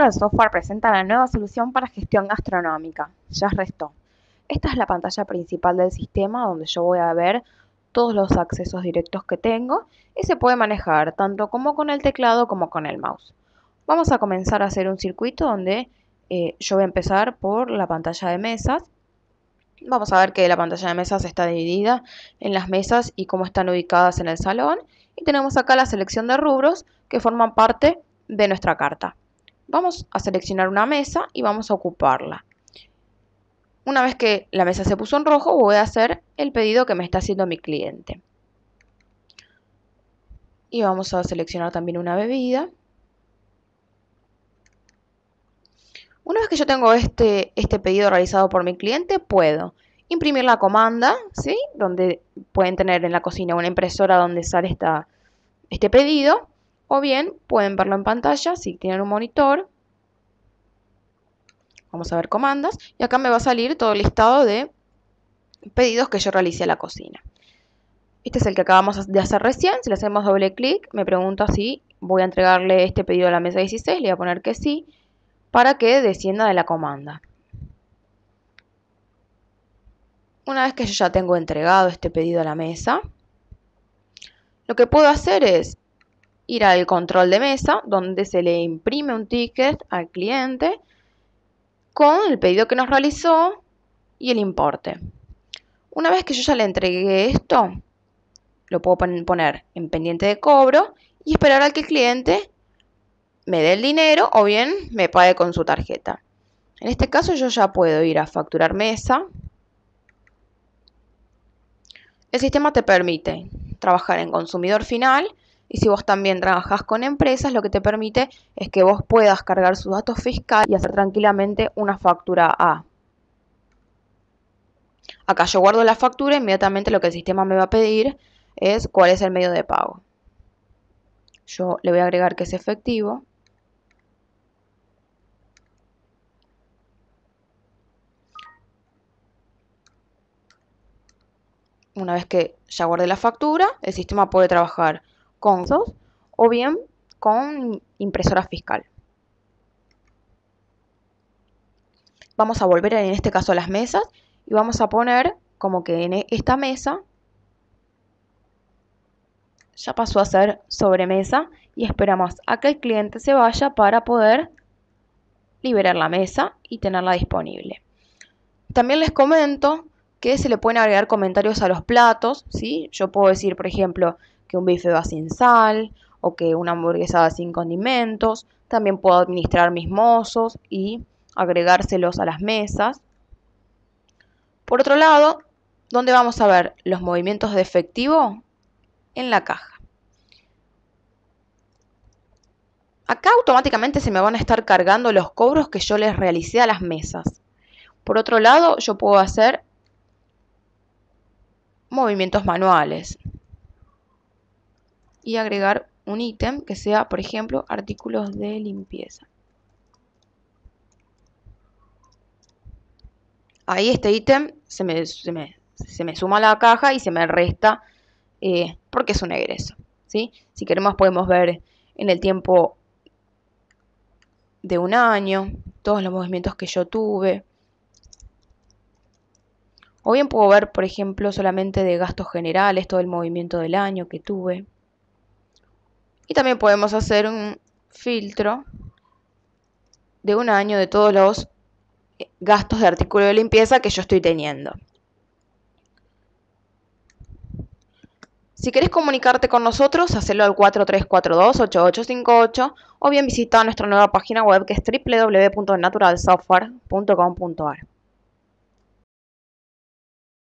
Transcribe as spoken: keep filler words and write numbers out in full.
Natural Software presenta la nueva solución para gestión gastronómica, Just Restó. Esta es la pantalla principal del sistema donde yo voy a ver todos los accesos directos que tengo y se puede manejar tanto como con el teclado como con el mouse. Vamos a comenzar a hacer un circuito donde eh, yo voy a empezar por la pantalla de mesas. Vamos a ver que la pantalla de mesas está dividida en las mesas y cómo están ubicadas en el salón. Y tenemos acá la selección de rubros que forman parte de nuestra carta. Vamos a seleccionar una mesa y vamos a ocuparla. Una vez que la mesa se puso en rojo, voy a hacer el pedido que me está haciendo mi cliente. Y vamos a seleccionar también una bebida. Una vez que yo tengo este, este pedido realizado por mi cliente, puedo imprimir la comanda, ¿sí? Donde pueden tener en la cocina una impresora donde sale esta, este pedido. O bien pueden verlo en pantalla si tienen un monitor. Vamos a ver comandas. Y acá me va a salir todo el listado de pedidos que yo realicé a la cocina. Este es el que acabamos de hacer recién. Si le hacemos doble clic, me pregunta si voy a entregarle este pedido a la mesa dieciséis. Le voy a poner que sí, para que descienda de la comanda. Una vez que yo ya tengo entregado este pedido a la mesa, lo que puedo hacer es ir al control de mesa, donde se le imprime un ticket al cliente con el pedido que nos realizó y el importe. Una vez que yo ya le entregué esto, lo puedo poner en pendiente de cobro y esperar a que el cliente me dé el dinero o bien me pague con su tarjeta. En este caso yo ya puedo ir a facturar mesa. El sistema te permite trabajar en consumidor final. Y si vos también trabajás con empresas, lo que te permite es que vos puedas cargar sus datos fiscales y hacer tranquilamente una factura A. Acá yo guardo la factura, inmediatamente lo que el sistema me va a pedir es cuál es el medio de pago. Yo le voy a agregar que es efectivo. Una vez que ya guardé la factura, el sistema puede trabajar con esos o bien con impresora fiscal. Vamos a volver en este caso a las mesas y vamos a poner como que en esta mesa ya pasó a ser sobremesa y esperamos a que el cliente se vaya para poder liberar la mesa y tenerla disponible. También les comento que se le pueden agregar comentarios a los platos, ¿sí? Yo puedo decir, por ejemplo, que un bife va sin sal o que una hamburguesa va sin condimentos. También puedo administrar mis mozos y agregárselos a las mesas. Por otro lado, ¿dónde vamos a ver los movimientos de efectivo? En la caja. Acá automáticamente se me van a estar cargando los cobros que yo les realicé a las mesas. Por otro lado, yo puedo hacer movimientos manuales y agregar un ítem que sea, por ejemplo, artículos de limpieza. Ahí este ítem se me, se, me, se me suma a la caja y se me resta eh, porque es un egreso, ¿sí? Si queremos podemos ver en el tiempo de un año todos los movimientos que yo tuve. O bien puedo ver, por ejemplo, solamente de gastos generales, todo el movimiento del año que tuve. Y también podemos hacer un filtro de un año de todos los gastos de artículo de limpieza que yo estoy teniendo. Si querés comunicarte con nosotros, hacelo al cuatro tres cuatro dos, ocho ocho cinco ocho o bien visita nuestra nueva página web que es w w w punto natural software punto com punto a r.